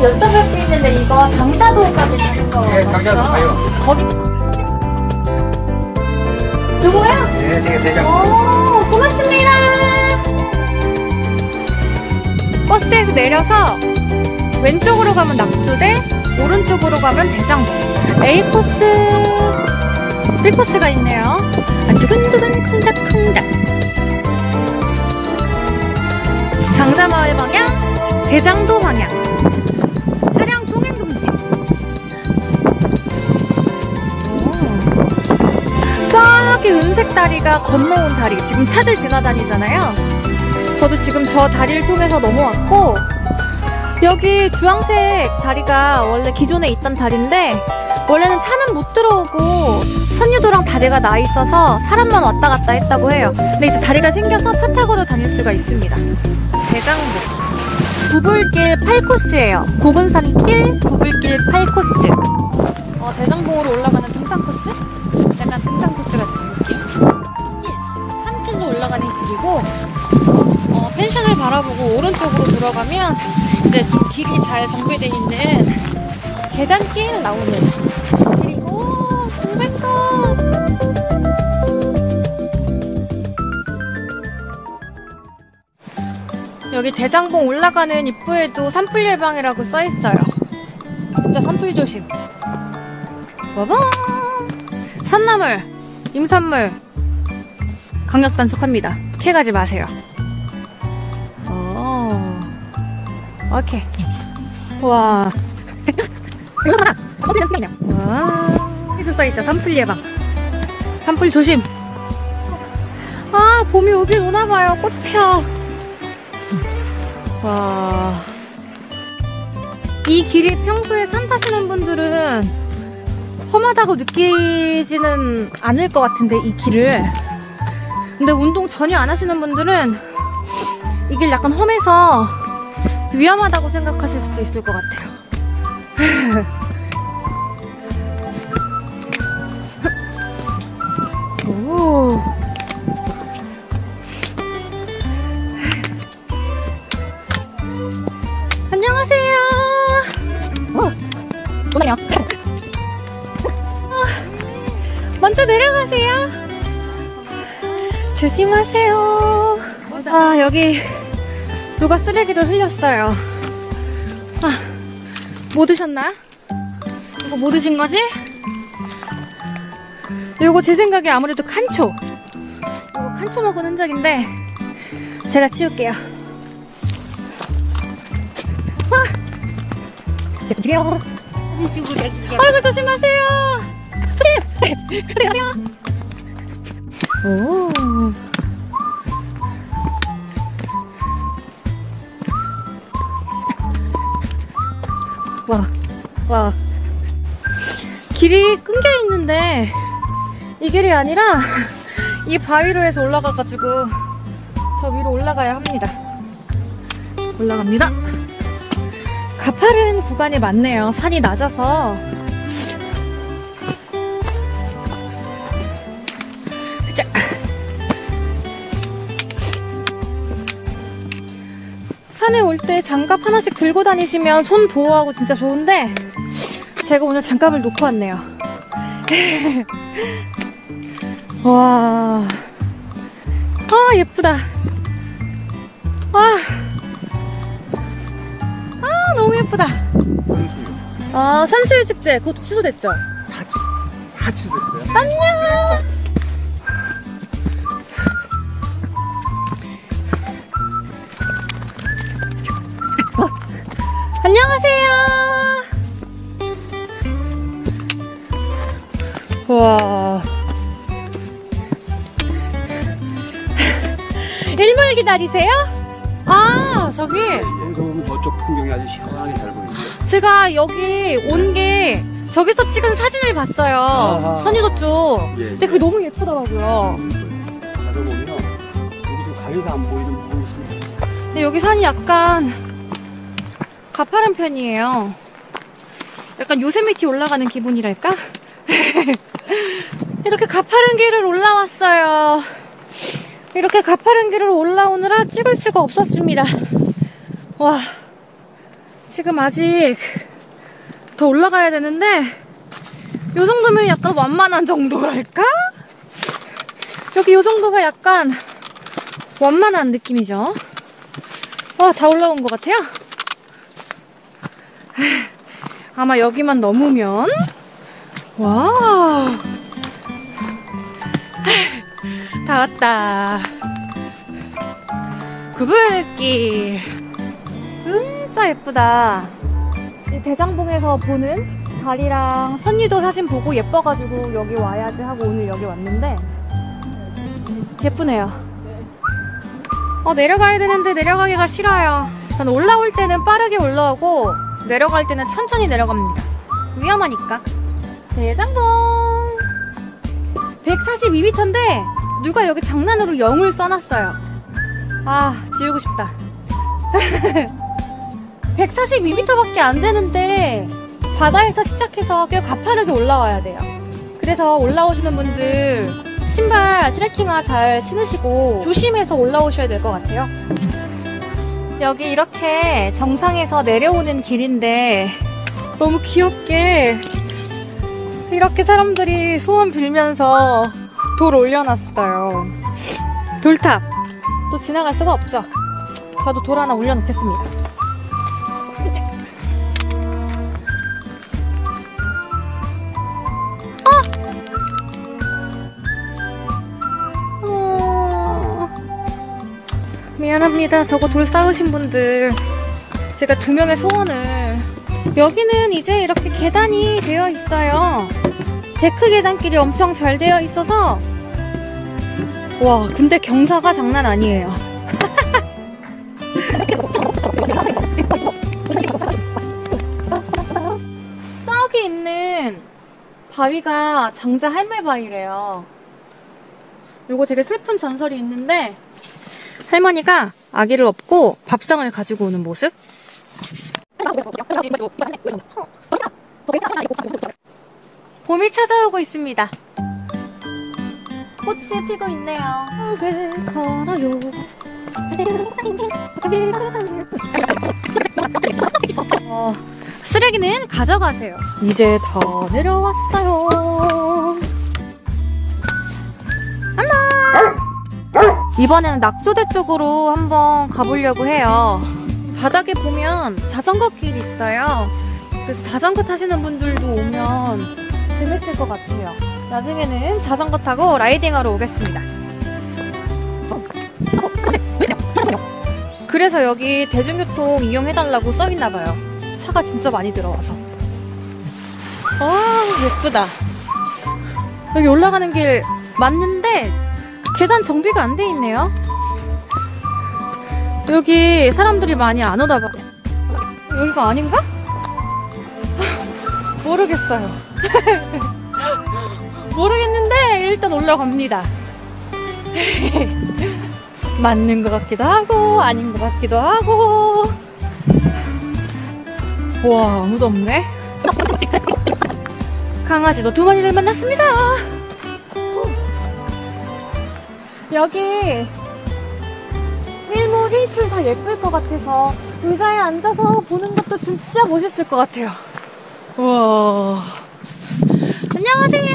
여쭤볼 게 있는데 이거 장사도까지 가는 거 네, 장사도 가요. 거기 누구야? 네, 제가 대장. 오, 고맙습니다. 버스에서 내려서 왼쪽으로 가면 낙조대, 오른쪽으로 가면 대장동. A코스, B코스가 있네요. 아, 두근두근 쿵닥쿵닥. 장자마을 방향, 대장도 방향. 차량 통행 금지. 저기 은색 다리가 건너온 다리. 지금 차들 지나다니잖아요. 저도 지금 저 다리를 통해서 넘어왔고, 여기 주황색 다리가 원래 기존에 있던 다리인데 원래는 차는 못 들어오고 선유도랑 다리가 나 있어서 사람만 왔다 갔다 했다고 해요. 근데 이제 다리가 생겨서 차 타고도 다닐 수가 있습니다. 대장동 구불길 8코스예요. 고근산길 구불길 8코스. 대장동으로 올라가는 등산 코스? 약간 등산 코스 같은 느낌. 산길로 올라가는 길이고, 펜션을 바라보고 오른쪽으로 들어가면 이제 좀 길이 잘 정비되어 있는 계단길 나오는. 그리고 공백거. 여기 대장봉 올라가는 입구에도 산불 예방이라고 써있어요. 진짜 산불 조심. 봐봐. 산나물, 임산물 강력 단속합니다. 캐가지 마세요. 오케이. 와. 와. 여기도 써있다. 산불 예방. 산불 조심. 아, 봄이 오긴 오나봐요. 꽃 펴. 와. 이 길이 평소에 산 타시는 분들은 험하다고 느끼지는 않을 것 같은데, 이 길을. 근데 운동 전혀 안 하시는 분들은 이 길 약간 험해서 위험하다고 생각하실 수도 있을 것 같아요. 오. 안녕하세요. 오네요. 먼저 내려가세요. 조심하세요. 아, 여기 누가 쓰레기를 흘렸어요. 아, 뭐 드셨나? 이거 뭐 드신 거지? 이거 제 생각에 아무래도 칸초. 이거 칸초 먹은 흔적인데 제가 치울게요. 아이고, 조심하세요. 오. 와. 길이 끊겨 있는데 이 길이 아니라 이 바위로 해서 올라가가지고 저 위로 올라가야 합니다. 올라갑니다. 가파른 구간이 많네요. 산이 낮아서. 자. 산에 올 때 장갑 하나씩 들고 다니시면 손 보호하고 진짜 좋은데 제가 오늘 장갑을 놓고 왔네요. 와. 아, 예쁘다. 너무 예쁘다. 산수유 축제 그것도 취소됐죠? 다 취소됐어요. 안녕. 안녕하세요. 와. 일몰 기다리세요? 아, 저기. 여기서 보면 저쪽 풍경이 아주 시원하게 잘 보이죠. 제가 여기 온 게 저기서 찍은 사진을 봤어요. 아하. 선유도 쪽. 예, 근데 그게 너무 예쁘더라고요. 가서 보면 여기 좀 가위가 안 보이는 부분이 있습니다. 근데 여기 산이 약간 가파른 편이에요. 약간 요세미티 올라가는 기분이랄까? 이렇게 가파른 길을 올라왔어요. 이렇게 가파른 길을 올라오느라 찍을 수가 없었습니다. 와, 지금 아직 더 올라가야 되는데 요 정도면 약간 완만한 정도랄까? 여기 요 정도가 약간 완만한 느낌이죠. 와, 다 올라온 것 같아요. 아마 여기만 넘으면 와, 다 왔다. 구불길 진짜 예쁘다. 이 대장봉에서 보는 달이랑 선유도 사진 보고 예뻐가지고 여기 와야지 하고 오늘 여기 왔는데 예쁘네요. 내려가야 되는데 내려가기가 싫어요. 전 올라올 때는 빠르게 올라오고 내려갈 때는 천천히 내려갑니다. 위험하니까. 대장봉 142m인데 누가 여기 장난으로 0을 써놨어요. 아, 지우고 싶다. 142m밖에 안 되는데 바다에서 시작해서 꽤 가파르게 올라와야 돼요. 그래서 올라오시는 분들 신발 트레킹화 잘 신으시고 조심해서 올라오셔야 될 것 같아요. 여기 이렇게 정상에서 내려오는 길인데 너무 귀엽게 이렇게 사람들이 소원 빌면서 돌 올려놨어요. 돌탑 또 지나갈 수가 없죠. 저도 돌 하나 올려놓겠습니다. 미안합니다. 저거 돌 쌓으신 분들. 제가 2명의 소원을. 여기는 이제 이렇게 계단이 되어 있어요. 데크 계단길이 엄청 잘 되어 있어서 와, 근데 경사가 장난 아니에요. 저기 있는 바위가 장자 할매 바위래요. 요거 되게 슬픈 전설이 있는데 할머니가 아기를 업고 밥상을 가지고 오는 모습? 봄이 찾아오고 있습니다. 꽃이 피고 있네요. 걸어요. 쓰레기는 가져가세요. 이제 다 내려왔어요. 안녕. 이번에는 낙조대 쪽으로 한번 가보려고 해요. 바닥에 보면 자전거 길 있어요. 그래서 자전거 타시는 분들도 오면 재밌을 것 같아요. 나중에는 자전거 타고 라이딩하러 오겠습니다. 그래서 여기 대중교통 이용해달라고 써있나봐요. 차가 진짜 많이 들어와서. 아, 예쁘다. 여기 올라가는 길 맞는데 계단 정비가 안 돼 있네요. 여기 사람들이 많이 안 오나 봐. 여기가 아닌가? 모르겠어요. 모르겠는데 일단 올라갑니다. 맞는 것 같기도 하고 아닌 것 같기도 하고. 와, 아무도 없네. 강아지도 2마리를 만났습니다. 여기 일몰 일출 다 예쁠 것 같아서 의자에 앉아서 보는 것도 진짜 멋있을 것 같아요. 우와. 안녕하세요.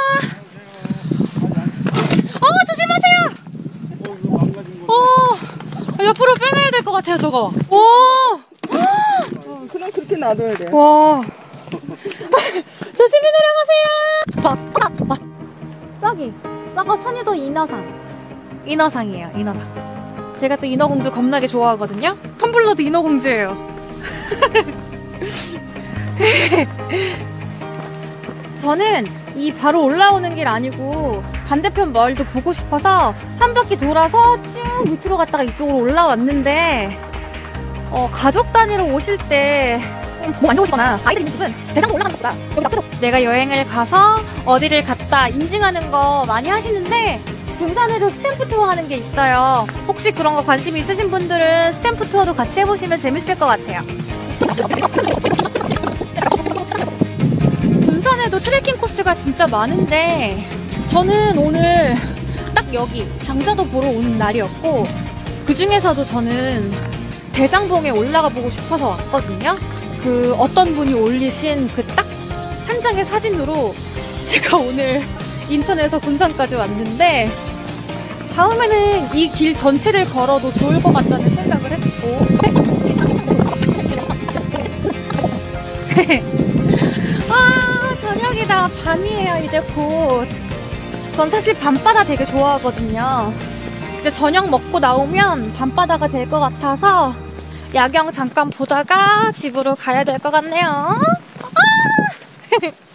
조심하세요. 옆으로 빼내야 될 것 같아요, 저거. 오. 그럼 그렇게 놔둬야 돼. 와. 조심히 내려가세요. 저거 선유도 인어상이에요. 인어상. 제가 또 인어공주 겁나게 좋아하거든요. 텀블러도 인어공주예요. 저는 이 바로 올라오는 길 아니고 반대편 마을도 보고 싶어서 한 바퀴 돌아서 쭉 밑으로 갔다가 이쪽으로 올라왔는데 가족 단위로 오실 때 뭐 안 좋으시거나 아이들 있는 집은 대장로 올라가는 것보다 여기 앞에도 내가 여행을 가서 어디를 갔다 인증하는 거 많이 하시는데 군산에도 스탬프 투어 하는 게 있어요. 혹시 그런 거 관심 있으신 분들은 스탬프 투어도 같이 해보시면 재밌을 것 같아요. 군산에도 트레킹 코스가 진짜 많은데 저는 오늘 딱 여기 장자도 보러 오는 날이었고 그 중에서도 저는 대장봉에 올라가 보고 싶어서 왔거든요. 그 어떤 분이 올리신 그 딱 한 장의 사진으로 제가 오늘 인천에서 군산까지 왔는데, 다음에는 이 길 전체를 걸어도 좋을 것 같다는 생각을 했고 아, 저녁이다. 밤이에요, 이제 곧. 전 사실 밤바다 되게 좋아하거든요. 이제 저녁 먹고 나오면 밤바다가 될 것 같아서 야경 잠깐 보다가 집으로 가야 될 것 같네요. 아!